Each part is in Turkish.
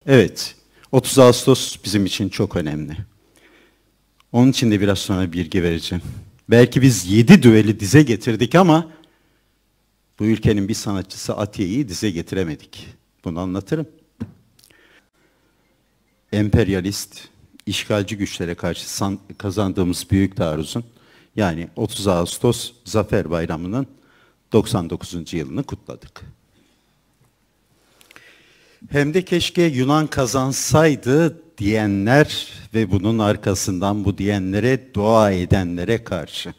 Evet, 30 Ağustos bizim için çok önemli. Onun için de biraz sonra bilgi vereceğim. Belki biz 7 düeli dize getirdik ama bu ülkenin bir sanatçısı Atiye'yi dize getiremedik. Bunu anlatırım. Emperyalist, işgalci güçlere karşı kazandığımız büyük taarruzun, yani 30 Ağustos Zafer Bayramı'nın 99. yılını kutladık. Hem de keşke Yunan kazansaydı diyenler ve bunun arkasından bu diyenlere, dua edenlere karşı.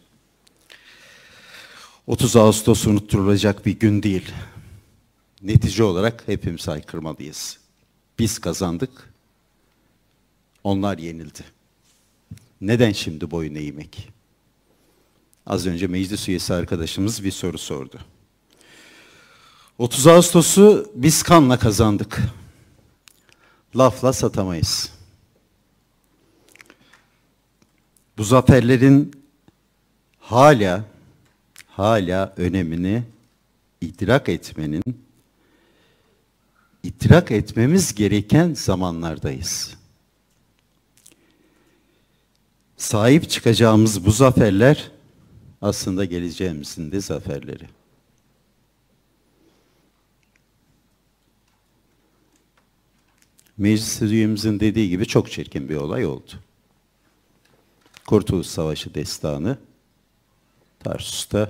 30 Ağustos unutturulacak bir gün değil. Netice olarak hepimiz haykırmalıyız. Biz kazandık, onlar yenildi. Neden şimdi boyun eğmek? Az önce meclis üyesi arkadaşımız bir soru sordu. 30 Ağustos'u biz kanla kazandık. Lafla satamayız. Bu zaferlerin hala önemini idrak etmemiz gereken zamanlardayız. Sahip çıkacağımız bu zaferler aslında geleceğimizin de zaferleri. Meclis üyemizin dediği gibi çok çirkin bir olay oldu. Kurtuluş Savaşı destanı Tarsus'ta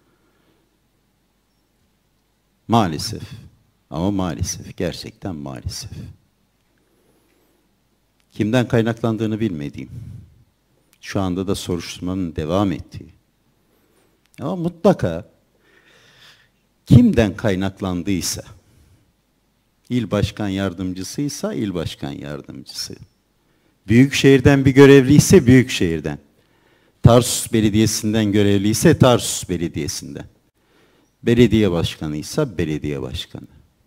maalesef, ama maalesef, gerçekten maalesef, kimden kaynaklandığını bilmediğim, şu anda da soruşturmanın devam ettiği, ama mutlaka kimden kaynaklandıysa, İl başkan yardımcısıysa il başkan yardımcısı, büyükşehirden bir görevliyse büyükşehirden, Tarsus Belediyesi'nden görevliyse Tarsus Belediyesi'nden, belediye başkanıysa belediye başkanı,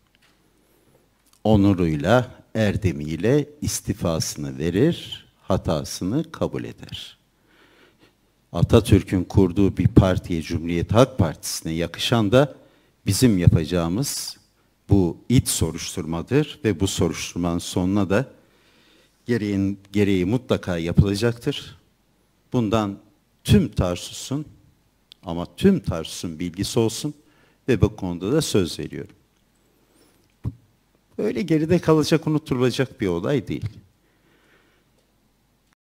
onuruyla, erdemiyle istifasını verir, hatasını kabul eder. Atatürk'ün kurduğu bir partiye, Cumhuriyet Halk Partisi'ne yakışan da bizim yapacağımız bu iç soruşturmadır ve bu soruşturmanın sonuna da gereği mutlaka yapılacaktır. Bundan tüm Tarsus'un, ama tüm Tarsus'un bilgisi olsun ve bu konuda da söz veriyorum. Öyle geride kalacak, unutulacak bir olay değil.